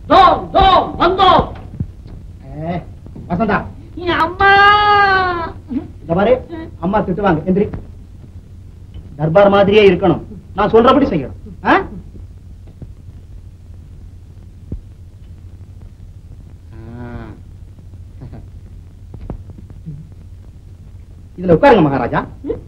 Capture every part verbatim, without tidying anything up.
தோம் தோம் வந்தோம். வசந்தா அம்மா இந்த மாதிரி அம்மா திட்டுவாங்க. எந்திரி. தர்பார் மாதிரியே இருக்கணும். நான் சொல்றபடி செய்யணும். இதுல உட்காருங்க மகாராஜா.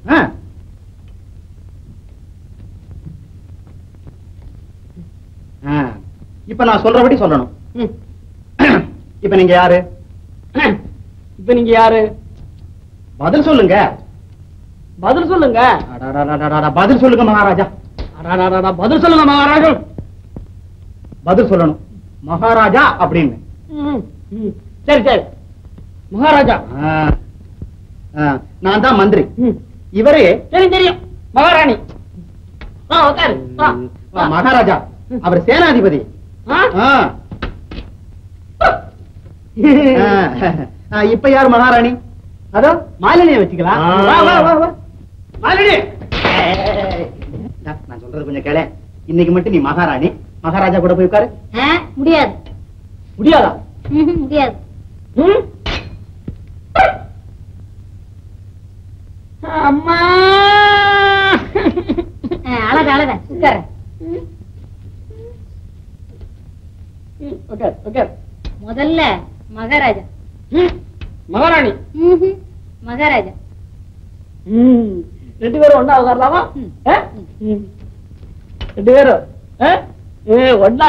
இப்ப நான் சொல்றபடி சொல்லணும். இப்ப நீங்க யாரு? இப்ப நீங்க யாரு? பதில் சொல்லுங்க. பதில் சொல்லுங்க. பதில் சொல்லுங்க மகாராஜா. பதில் சொல்லுங்க மகாராஜா. பதில் சொல்லணும் மகாராஜா அப்படின்னு. சரி சரி மகாராஜா. நான் தான் மந்திரி. இவரே தெரியும் தெரியும் மகாராணி. மகாராஜா அவர் சேனாதிபதி. இப்ப யார் மகாராணி? அதோ மாலினியை வச்சுக்கலாம். மாலினி நான் சொல்றது கொஞ்சம் கேள. இன்னைக்கு மட்டும் நீ மகாராணி. மகாராஜா கூட போய் உட்காரு. முடியாது. முடியாதா? முடியாது. அம்மா அழக அழக உட்கார. முதல்ல மகாராஜா. மகாராணி. மகாராஜா. ரெண்டு பேரும் ஒன்னா உட்காரலாமா? ரெண்டு பேரும் ஒன்னா?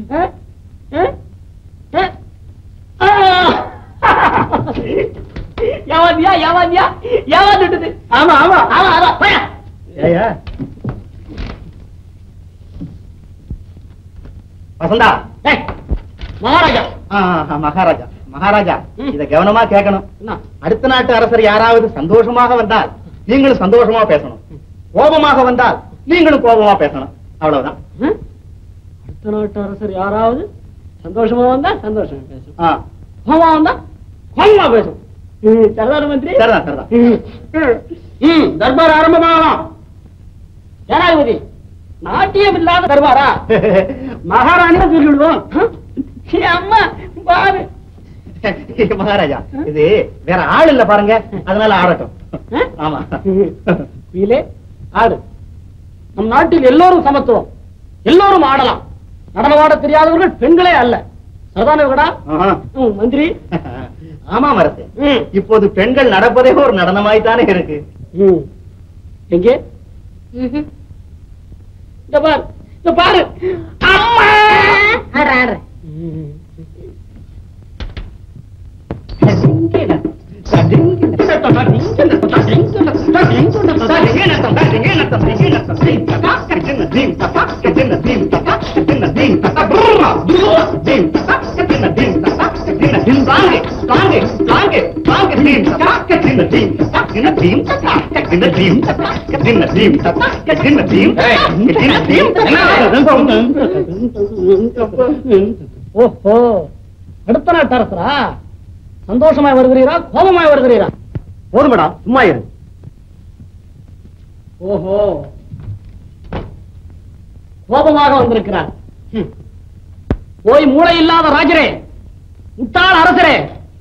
யாவாதியா யாவாதியா யாவாது. ஆமா ஆமா ஆமா ஆமா. வசந்தா மகாராஜா. மகாராஜா மகாராஜா இத கவனமா கேட்கணும். அடுத்த நாட்டு அரசர் யாராவது சந்தோஷமாக வந்தால் நீங்களும் சந்தோஷமா பேசணும். கோபமாக வந்தால் நீங்களும் கோபமா பேசணும். அவ்வளவுதான். அடுத்த நாட்டு அரசர் யாராவது சந்தோஷமா வந்தா சந்தோஷமா பேசணும். கோபமா வந்தா கோபமா பேசணும். சர்தார் மந்திரி. சரிதான் சரிதான். தர்பார் ஆரம்பமாகலாம். ஜனாதிபதி நாட்டியம் இல்லாத தர்பாரா? மகாராணி சொல்லிவிடுவோம். அம்மா பாரு. மகாராஜா இது வேற ஆள் இல்ல பாருங்க. அதனால ஆடட்டும். ஆமா ஆடு. நம் நாட்டில் எல்லோரும் சமத்துவம். எல்லோரும் ஆடலாம். நடனம் ஆட தெரியாதவர்கள் பெண்களே அல்ல. சர்தானவர்களா மந்திரி? ஆமா மரத்து. இப்போது பெண்கள் நடப்பதே ஒரு நடனமாய்த்தானே இருக்கு. எங்கே? இந்த பாரு இந்த பாரு. அம்மா ஆடுற ஆடுற. ஓஹோ அடுத்த நாட்டு அரசரா? சந்தோஷமாய் வருகிறீரா கோபமாய் வருகிறீரா? போதுமடா சும்மா இரு. ஓஹோ கோபமாக வந்திருக்கிறார். போய் மூளை இல்லாத ராஜரே, முட்டாள் அரசரே,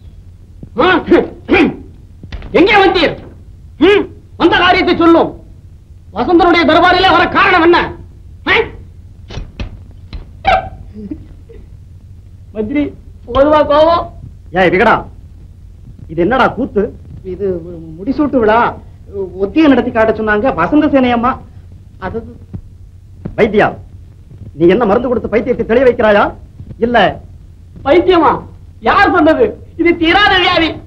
எங்கே வந்தீர்? வந்த காரியத்தை சொல்லும். வசந்தனுடைய தர்பாரிலே வர காரணம் என்ன? மந்திரி பொதுவா கோபம். ஏய் விகடா, இது என்னடா கூத்து? இது முடிசூட்டு விழா. ஒத்தியை நடத்தி காட்ட சொன்னாங்க வசந்த சேனையம்மா. அது வைத்தியா, நீ என்ன மருந்து கொடுத்து பைத்தியத்தை தெளிய வைக்கிறாயா? இல்ல பைத்தியமா? யார் சொன்னது? இது தீராத வியாதி.